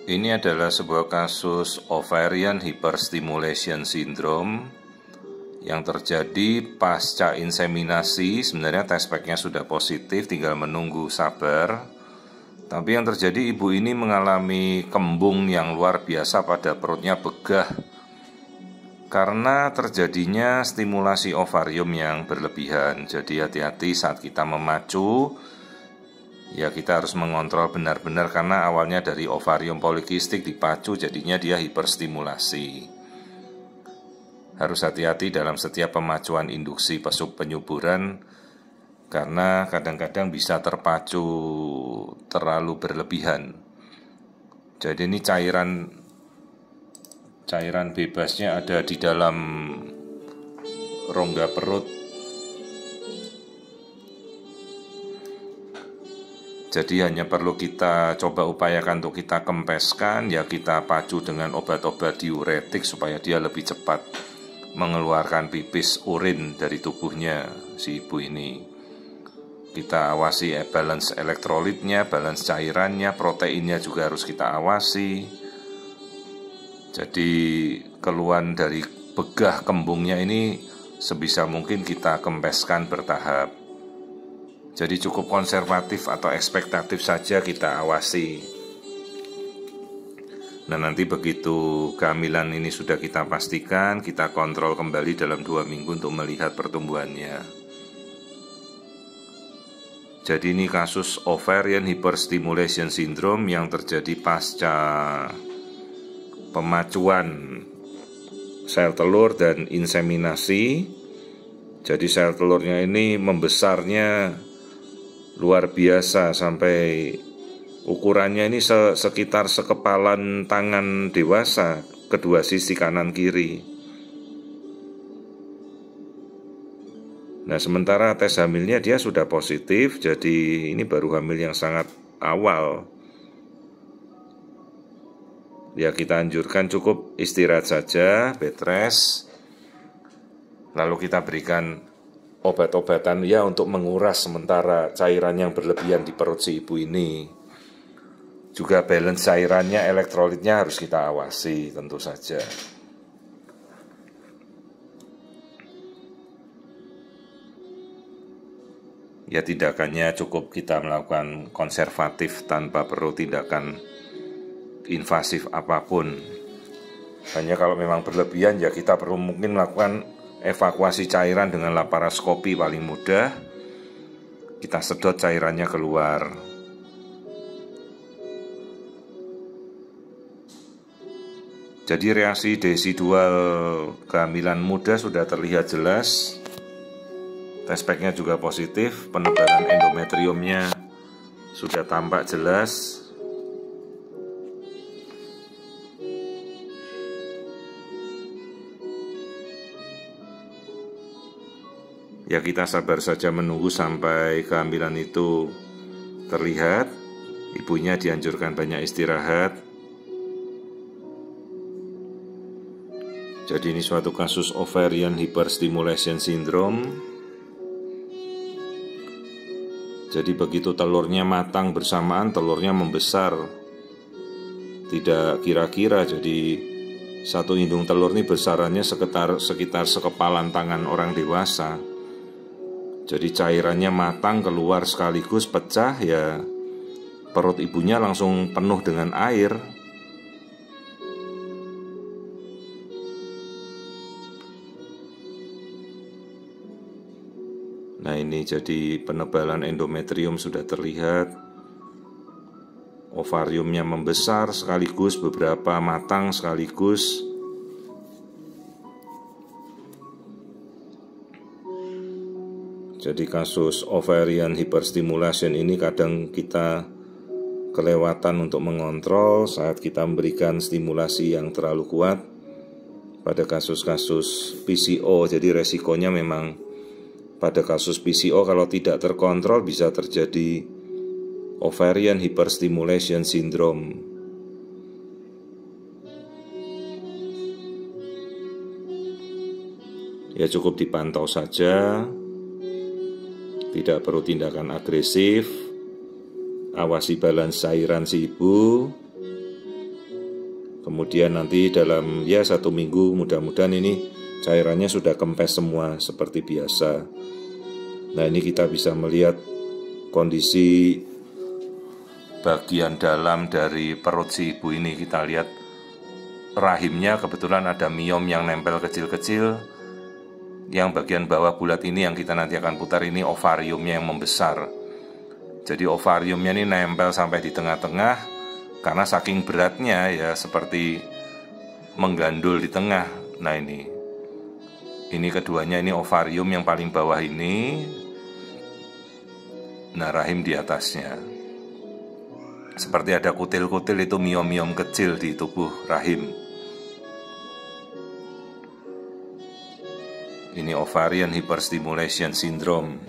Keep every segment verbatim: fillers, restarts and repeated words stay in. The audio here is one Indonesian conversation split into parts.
Ini adalah sebuah kasus ovarian hyperstimulation syndrome yang terjadi pasca inseminasi. Sebenarnya test packnya sudah positif, tinggal menunggu sabar. Tapi yang terjadi, ibu ini mengalami kembung yang luar biasa pada perutnya, begah karena terjadinya stimulasi ovarium yang berlebihan. Jadi hati-hati saat kita memacu. Ya, kita harus mengontrol benar-benar karena awalnya dari ovarium polikistik dipacu, jadinya dia hiperstimulasi. Harus hati-hati dalam setiap pemacuan induksi pesuk penyuburan karena kadang-kadang bisa terpacu terlalu berlebihan. Jadi ini cairan cairan bebasnya ada di dalam rongga perut. Jadi hanya perlu kita coba upayakan untuk kita kempeskan, ya kita pacu dengan obat-obat diuretik supaya dia lebih cepat mengeluarkan pipis urin dari tubuhnya si ibu ini. Kita awasi balance elektrolitnya, balance cairannya, proteinnya juga harus kita awasi. Jadi keluhan dari begah kembungnya ini sebisa mungkin kita kempeskan bertahap. Jadi cukup konservatif atau ekspektatif saja kita awasi. Nah, nanti begitu kehamilan ini sudah kita pastikan, kita kontrol kembali dalam dua minggu untuk melihat pertumbuhannya. Jadi ini kasus ovarian hyperstimulation syndrome yang terjadi pasca pemacuan sel telur dan inseminasi. Jadi sel telurnya ini membesarnya luar biasa, sampai ukurannya ini sekitar sekepalan tangan dewasa, kedua sisi kanan kiri. Nah, sementara tes hamilnya dia sudah positif, jadi ini baru hamil yang sangat awal. Ya, kita anjurkan cukup istirahat saja, bed rest. Lalu kita berikan obat-obatan ya untuk menguras sementara cairan yang berlebihan di perut si ibu ini. Juga balance cairannya, elektrolitnya harus kita awasi tentu saja. Ya, tindakannya cukup kita melakukan konservatif tanpa perlu tindakan invasif apapun. Hanya kalau memang berlebihan ya kita perlu mungkin melakukan evakuasi cairan dengan laparoskopi paling mudah. Kita sedot cairannya keluar. Jadi reaksi desidual kehamilan muda sudah terlihat jelas. Tes packnya juga positif, penebalan endometriumnya sudah tampak jelas. Ya, kita sabar saja menunggu sampai kehamilan itu terlihat. Ibunya dianjurkan banyak istirahat. Jadi ini suatu kasus ovarian hyperstimulation syndrome. Jadi begitu telurnya matang bersamaan, telurnya membesar. Tidak kira-kira, jadi satu indung telur ini besarannya sekitar, sekitar sekepalan tangan orang dewasa. Jadi cairannya matang, keluar sekaligus pecah, ya perut ibunya langsung penuh dengan air. Nah, ini jadi penebalan endometrium sudah terlihat. Ovariumnya membesar sekaligus, beberapa matang sekaligus. Jadi kasus ovarian hyperstimulation ini kadang kita kelewatan untuk mengontrol saat kita memberikan stimulasi yang terlalu kuat pada kasus-kasus P C O. Jadi resikonya memang pada kasus P C O kalau tidak terkontrol bisa terjadi ovarian hyperstimulation syndrome. Ya, cukup dipantau saja. Tidak perlu tindakan agresif. Awasi balance cairan si ibu. Kemudian nanti dalam ya satu minggu mudah-mudahan ini cairannya sudah kempes semua seperti biasa. Nah, ini kita bisa melihat kondisi bagian dalam dari perut si ibu ini. Kita lihat rahimnya kebetulan ada miom yang nempel kecil-kecil. Yang bagian bawah bulat ini yang kita nanti akan putar ini ovariumnya yang membesar. Jadi ovariumnya ini nempel sampai di tengah-tengah. Karena saking beratnya ya seperti menggandul di tengah. Nah ini Ini keduanya, ini ovarium yang paling bawah ini. Nah rahim di atasnya. Seperti ada kutil-kutil, itu miom-miom kecil di tubuh rahim. Ini ovarian hyperstimulation syndrome.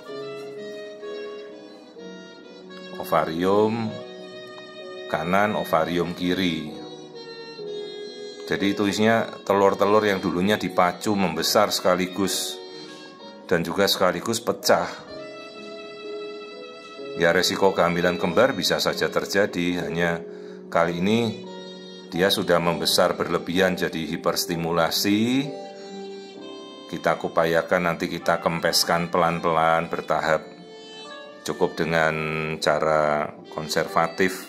Ovarium kanan, ovarium kiri. Jadi itu isinya telur-telur yang dulunya dipacu membesar sekaligus dan juga sekaligus pecah. Ya resiko kehamilan kembar bisa saja terjadi, hanya kali ini dia sudah membesar berlebihan jadi hiperstimulasi. Kita upayakan nanti kita kempeskan pelan-pelan bertahap. Cukup dengan cara konservatif.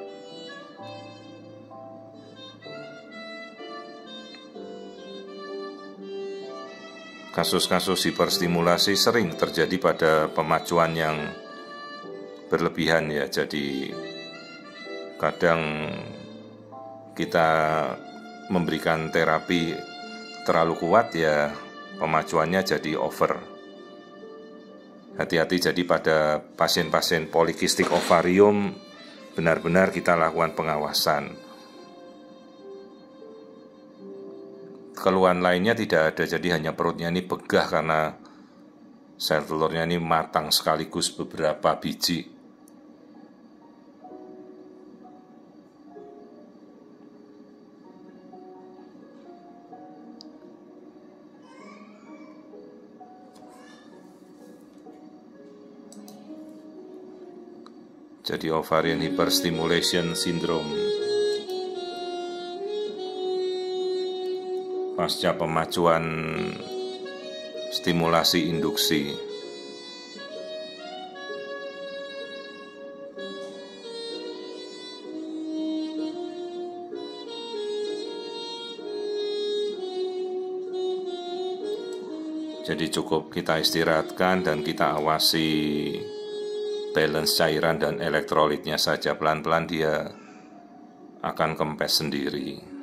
Kasus-kasus hiperstimulasi sering terjadi pada pemacuan yang berlebihan ya. Jadi kadang kita memberikan terapi terlalu kuat ya pemacuannya jadi over. Hati-hati, jadi pada pasien-pasien polikistik ovarium benar-benar kita lakukan pengawasan. Keluhan lainnya tidak ada, jadi hanya perutnya ini begah karena sel telurnya ini matang sekaligus beberapa biji. Jadi ovarian hyperstimulation syndrome. Pasca pemacuan stimulasi induksi. Jadi cukup kita istirahatkan dan kita awasi balance cairan dan elektrolitnya saja. Pelan-pelan dia akan kempes sendiri.